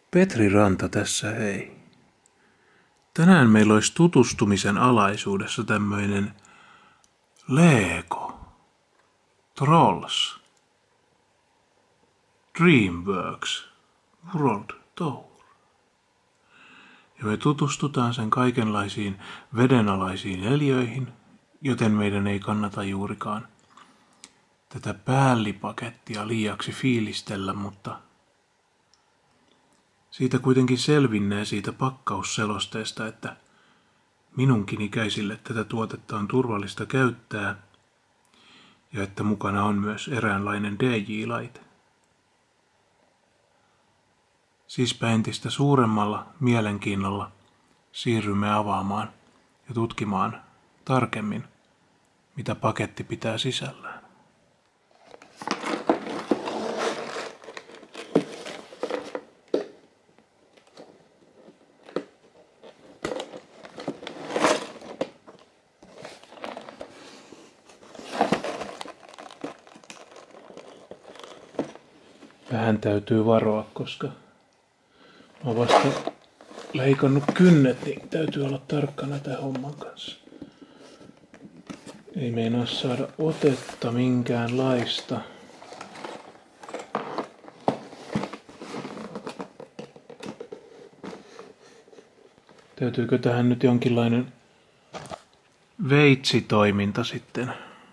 Petri Ranta tässä hei. Tänään meillä olisi tutustumisen alaisuudessa tämmöinen Lego, Trolls, Dreamworks, World Tour. Ja me tutustutaan sen kaikenlaisiin vedenalaisiin eliöihin, joten meidän ei kannata juurikaan tätä päällipakettia liiaksi fiilistellä, mutta siitä kuitenkin selvinnee siitä pakkausselosteesta, että minunkin ikäisille tätä tuotetta on turvallista käyttää ja että mukana on myös eräänlainen DJ-laite. Siispä entistä suuremmalla mielenkiinnolla siirrymme avaamaan ja tutkimaan tarkemmin, mitä paketti pitää sisällään. Vähän täytyy varoa, koska mä oon vasta leikannut kynnet, niin täytyy olla tarkkana tämän homman kanssa. Ei meinaa saada otetta minkäänlaista. Täytyykö tähän nyt jonkinlainen veitsitoiminta sitten?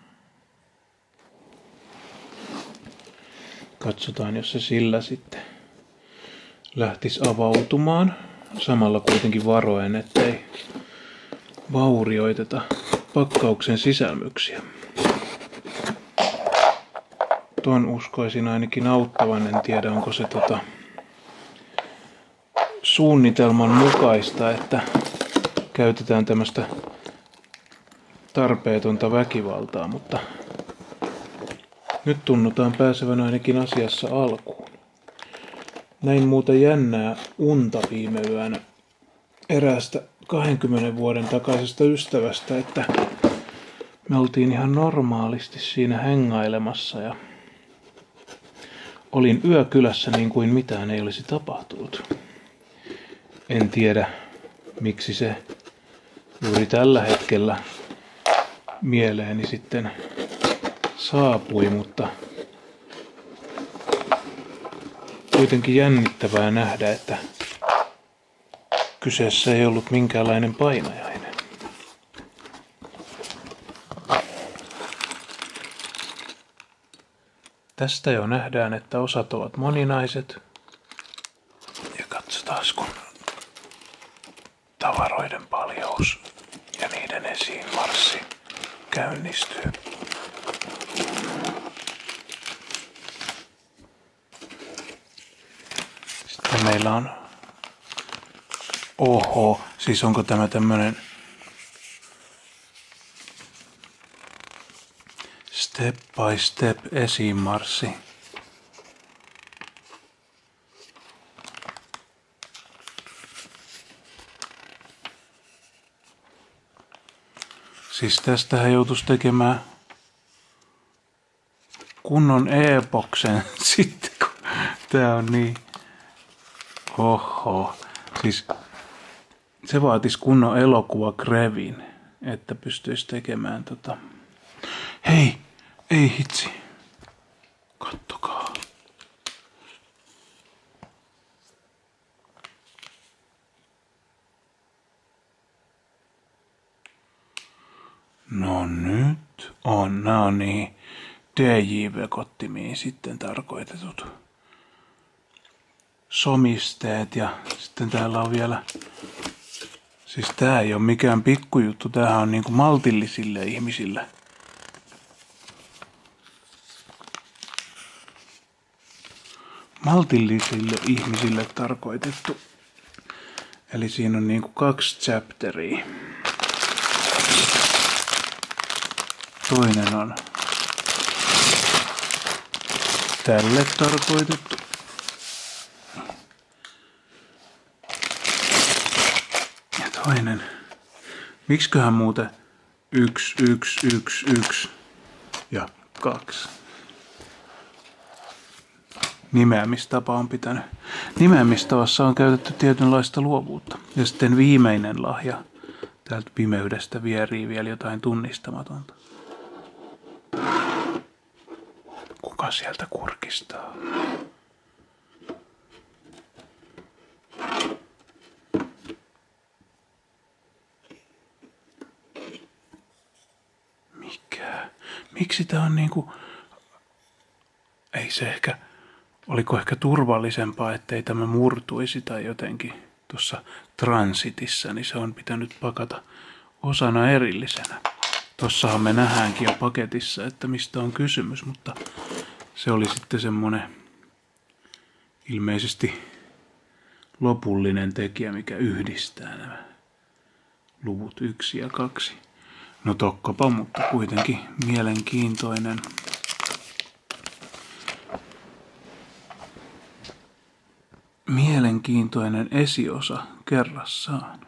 Katsotaan, jos se sillä sitten lähtisi avautumaan. Samalla kuitenkin varoen, ettei vaurioiteta pakkauksen sisälmyksiä. Tuon uskoisin ainakin auttavan. En tiedä, onko se suunnitelman mukaista, että käytetään tämmöistä tarpeetonta väkivaltaa, mutta nyt tunnutaan pääsevän ainakin asiassa alkuun. Näin muuten jännää unta viime yönä eräästä 20 vuoden takaisesta ystävästä, että me oltiin ihan normaalisti siinä hengailemassa ja olin yökylässä niin kuin mitään ei olisi tapahtunut. En tiedä, miksi se juuri tällä hetkellä mieleeni sitten saapui, mutta kuitenkin jännittävää nähdä, että kyseessä ei ollut minkäänlainen painajainen. Tästä jo nähdään, että osat ovat moninaiset. Ja katsotaan, kun tavaroiden paljous ja niiden esiin marssi käynnistyy. Sitten meillä on, siis onko tämä tämmönen step by step esiinmarssi. Siis tästähän joutuisi tekemään kunnon e-boksen sitten, kun tää on niin. Siis se vaatisi kunnon elokuvakrevin, että pystyisi tekemään Hei, ei hitsi. Kattokaa. No nyt on, nämä on niin DJ-vekottimiin sitten tarkoitetut somisteet ja sitten täällä on vielä, siis tää ei ole mikään pikkujuttu, tämähän on niinku maltillisille ihmisille. Maltillisille ihmisille tarkoitettu. Eli siinä on niinku 2 chapteria. Toinen on tälle tarkoitettu. Ja toinen. Miksiköhän muuten 1, 1, 1, 1 ja 2. nimeämistapa on pitänyt. Nimeämistavassa on käytetty tietynlaista luovuutta. Ja sitten viimeinen lahja täältä pimeydestä vierii vielä jotain tunnistamatonta. Kuka sieltä kurkistaa? Mikä? Miksi tää on niinku... Ei se ehkä... Oliko ehkä turvallisempaa, ettei tämä murtuisi tai jotenkin tuossa transitissa, niin se on pitänyt pakata osana erillisenä. Tossahan me nähdäänkin jo paketissa, että mistä on kysymys, mutta se oli sitten semmonen ilmeisesti lopullinen tekijä, mikä yhdistää nämä luvut 1 ja 2. No tokkopa, mutta kuitenkin mielenkiintoinen esiosa kerrassaan.